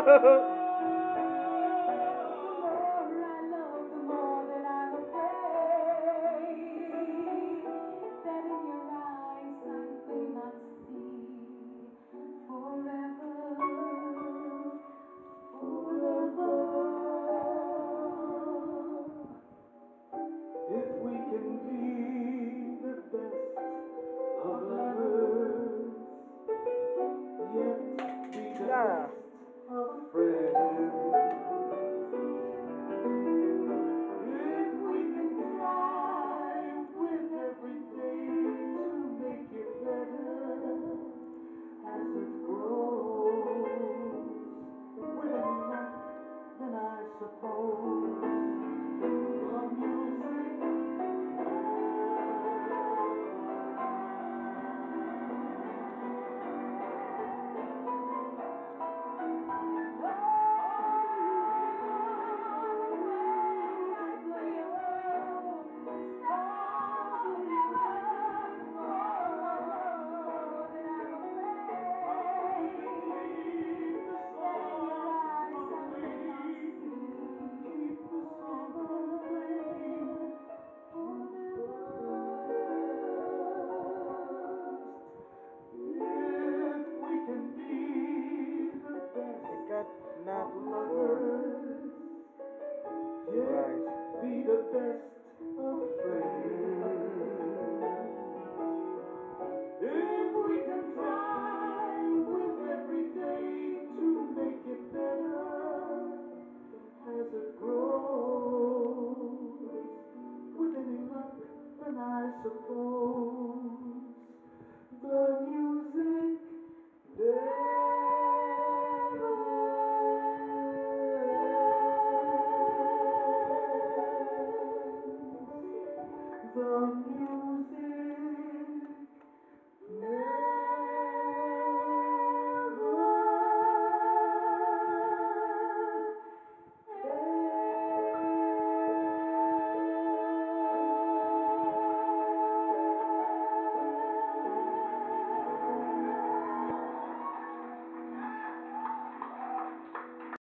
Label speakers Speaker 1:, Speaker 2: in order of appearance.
Speaker 1: If we can be the best of lovers, yet be the
Speaker 2: Yeah.
Speaker 1: best of friends. If we can try with everything to make it better as it grows, willing enough, then I suppose the music
Speaker 2: It got not
Speaker 1: of
Speaker 2: for
Speaker 1: lovers,
Speaker 2: right.
Speaker 1: yet be the best of friends.